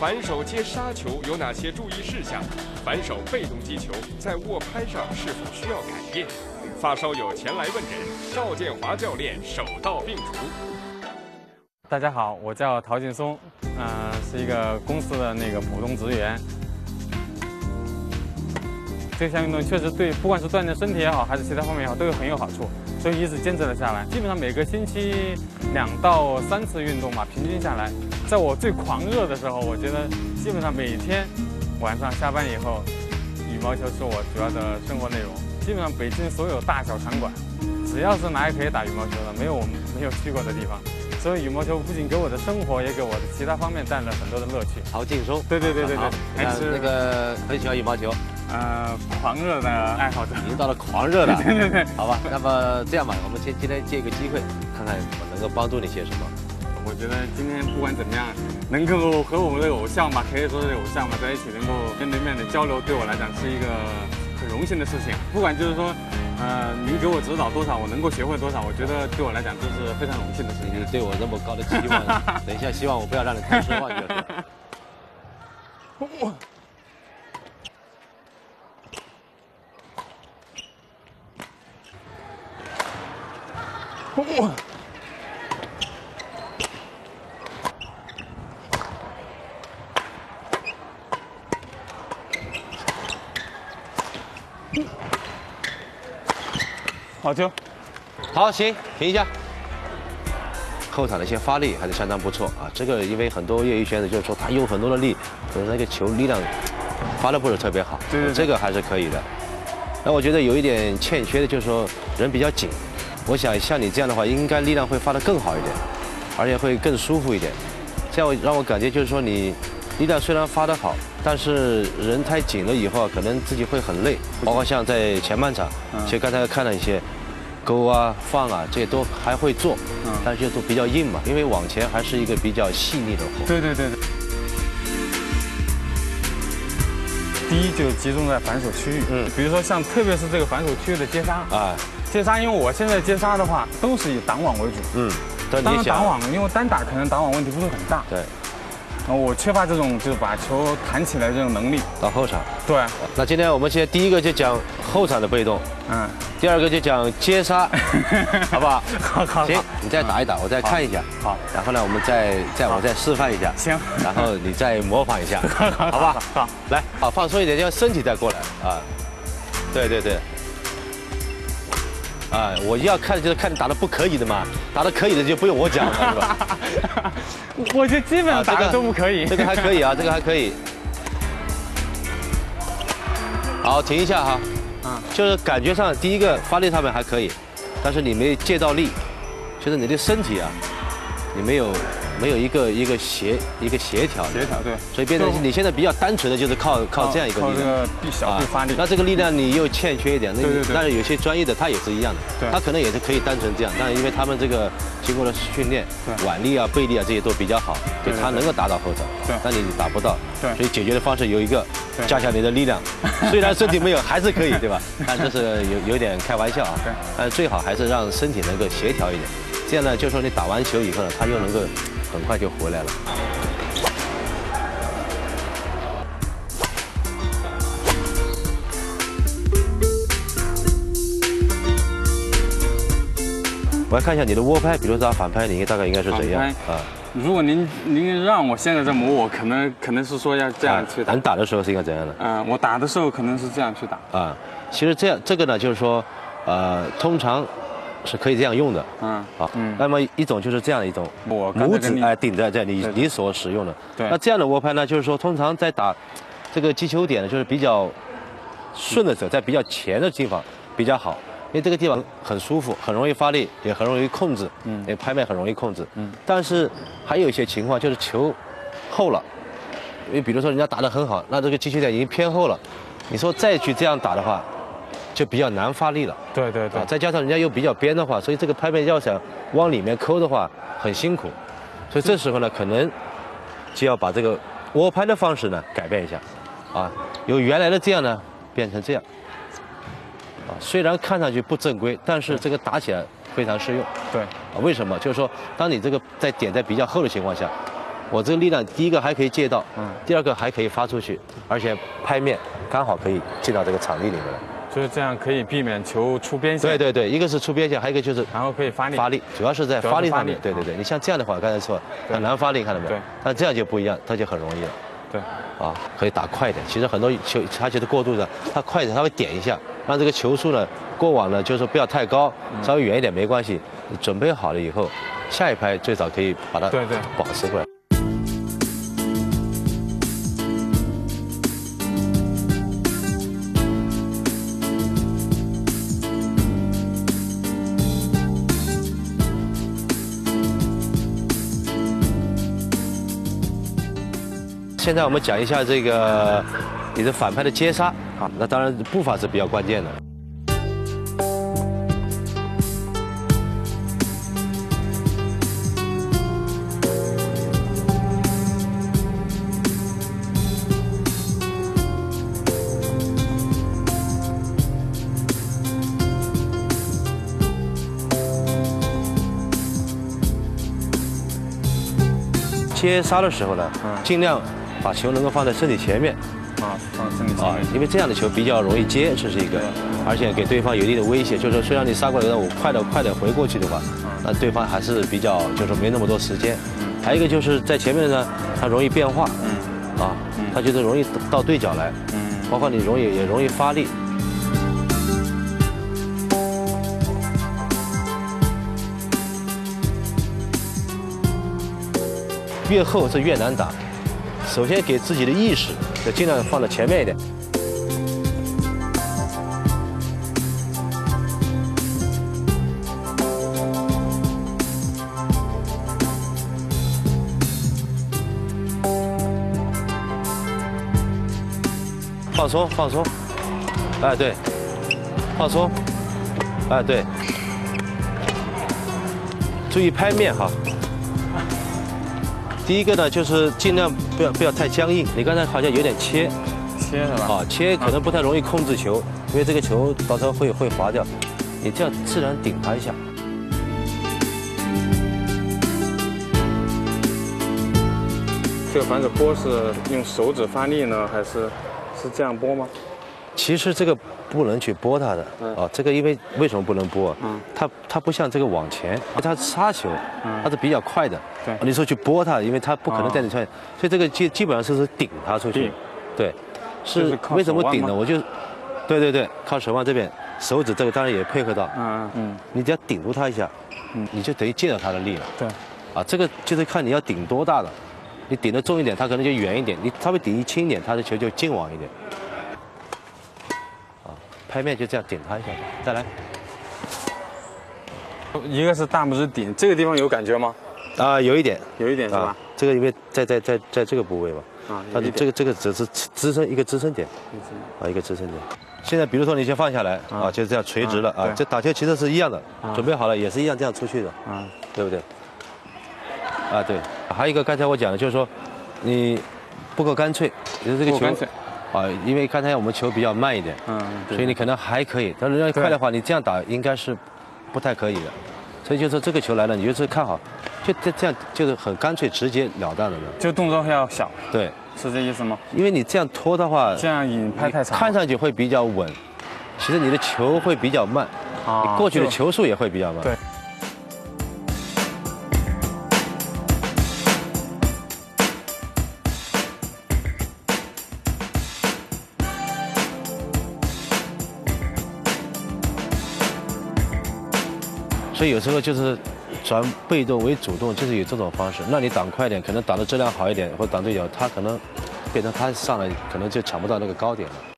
反手接杀球有哪些注意事项？反手被动击球在握拍上是否需要改变？发烧友前来问诊，赵建华教练手到病除。 大家好，我叫陶劲松，是一个公司的普通职员。这项运动确实对，不管是锻炼身体也好，还是其他方面也好，都很有好处，所以一直坚持了下来。基本上每个星期2到3次运动吧，平均下来，在我最狂热的时候，我觉得基本上每天晚上下班以后，羽毛球是我主要的生活内容。基本上北京所有大小场馆，只要是哪里可以打羽毛球的，没有我们没有去过的地方。所以羽毛球不仅给我的生活，也给我的其他方面带来了很多的乐趣。 陶劲松， 对， 还是那个很喜欢羽毛球， 狂热的爱好者， 已经到了狂热了。 对， 好吧，那么这样吧，我们今天借一个机会，看看我能够帮助你些什么。 我觉得今天不管怎么样，能够和我们的偶像吧，可以说是偶像吧，在一起能够面对面的交流，对我来讲是一个很荣幸的事情。不管就是说。您给我指导多少，我能够学会多少，我觉得对我来讲都是非常荣幸的事情。 你对我那么高的期望，等一下希望我不要让你太失望就是。 好球， 好，行，停一下。后场的一些发力还是相当不错啊。这个因为很多业余选手就是说他用很多的力，可能那个球力量发的不是特别好。对，这个还是可以的。那我觉得有一点欠缺的就是说人比较紧。我想像你这样的话，应该力量会发得更好一点，而且会更舒服一点。这样让我感觉就是说你力量虽然发得好，但是人太紧了以后，可能自己会很累。包括像在前半场，其实刚才看了一些勾啊、放啊，这些都还会做，但是都比较硬嘛，因为往前还是一个比较细腻的活。 对。第一就集中在反手区域，比如说像特别是这个反手区域的接杀啊，接杀，因为我现在接杀的话都是以挡网为主，当然挡网，因为单打可能挡网问题不是很大，对。我缺乏这种就是把球弹起来这种能力。 到后场。对。那今天我们先第一个就讲后场的被动，第二个就讲接杀，好不好？好。行，你再打一打，我再看一下。好。然后呢，我们我再示范一下。行。然后你再模仿一下，好吧？好。来，好，放松一点，让身体再过来啊。对。啊，我要看的就是看你打的不可以的嘛，打的可以的就不用我讲了，是吧？ 我就基本上打的都不可以。 这个还可以啊，这个还可以。好，停一下哈。就是感觉上第一个发力上面还可以，但是你没借到力，就是你的身体啊，你没有一个协调。协调对。所以变成你现在比较单纯的就是靠这样一个力量。靠这个小臂发力。那这个力量你又欠缺一点。对。但是有些专业的他也是一样的，对。他可能也是可以单纯这样，但是因为他们这个经过了训练，腕力啊、背力啊这些都比较好，所以他能够打到后场。对。但你打不到。对。所以解决的方式有一个，加强你的力量。虽然身体没有，还是可以，对吧？但这是有点开玩笑啊。对。但是最好还是让身体能够协调一点，这样呢，就说你打完球以后呢，他又能够很快就回来了。我来看一下你的握拍，比如说反拍，你大概应该是怎样啊？ 如果您让我现在在磨，我可能是说要这样去打。 你打的时候是应该怎样的？ 我打的时候可能是这样去打。啊， 其实这个呢，就是说，通常是可以这样用的。好。那么一种就是这样的一种，拇指顶在这你所使用的。对。那这样的握拍呢，就是说通常在打这个击球点呢，就是比较顺的时候，在比较前的地方比较好。因为这个地方很舒服，很容易发力，也很容易控制，拍面很容易控制，但是还有一些情况就是球后了，因为比如说人家打得很好，那这个击球点已经偏后了，你说再去这样打的话，就比较难发力了。对。再加上人家又比较边的话，所以这个拍面要想往里面抠的话很辛苦，所以这时候呢，可能就要把这个握拍的方式呢改变一下，由原来的这样呢变成这样。虽然看上去不正规，但是这个打起来非常适用。对。为什么？就是说，当你这个在比较厚的情况下， 我这个力量第一个还可以借到，第二个还可以发出去，而且拍面刚好可以进到这个场地里面来。 就是这样可以避免球出边线。 对，一个是出边线，还有一个就是然后可以发力， 主要是在发力上面。对，你像这样的话，刚才说很难发力，看到没有？ 对。 但这样就不一样，它就很容易了。 对。 啊，可以打快一点。其实很多球它就是过度的，它快一点，它会点一下，让这个球速呢过往呢就是说不要太高，稍微远一点没关系。你准备好了以后，下一拍最早可以把它保持过来。现在我们讲一下这个你的反拍的接杀啊，那当然步伐是比较关键的。接杀的时候呢，尽量把球能够放在身体前面， 放身体前面， 因为这样的球比较容易接，这是一个，而且给对方有一定的威胁，就是说虽然你杀过来，但我快点回过去的话，那对方还是比较就是没那么多时间。还有一个就是在前面呢，它容易变化，它就是容易到对角来，包括你也容易发力。越厚是越难打，首先给自己的意识就尽量放到前面一点。放松，哎对，放松，哎对，注意拍面哈。第一个呢，就是尽量不要太僵硬。你刚才好像有点切是吧？ 切可能不太容易控制球，因为这个球到时候会滑掉。你这样自然顶它一下。 这个反手拨是用手指发力呢，还是这样拨吗？ 其实这个不能去拨它的这个因为为什么不能拨？它不像这个往前，它杀球，它是比较快的。 对， 你说去拨它，因为它不可能带你出来，所以这个基本上是顶它出去。对，是为什么顶呢？我就，对，靠手腕这边，手指这个当然也配合到。你只要顶住它一下，你就等于借到它的力了。 对， 这个就是看你要顶多大了，你顶得重一点，它可能就远一点；你稍微顶一轻一点，它的球就近往一点。拍面就这样顶它一下，再来。 一个是大拇指顶，这个地方有感觉吗？ 有一点是吧？ 这个因为在这个部位吧。它的这个只是一个支撑点。一个支撑点。现在比如说你先放下来就这样垂直了这打球其实是一样的，准备好了也是一样这样出去的对不对？对。还有一个刚才我讲的就是说，你不够干脆，你的这个球。因为刚才我们球比较慢一点，所以你可能还可以。但是要快的话，你这样打应该是不太可以的。所以就是这个球来了，你就是看好，就这样就是很干脆直截了当的。 就动作要小。 对， 是这意思吗？ 因为你这样拖的话， 这样引拍太长， 看上去会比较稳，其实你的球会比较慢，你过去的球速也会比较慢。 对。 所以有时候就是转被动为主动，就是有这种方式。那你挡快点，可能挡的质量好一点，或挡对角，他可能变成他上来可能就抢不到那个高点了。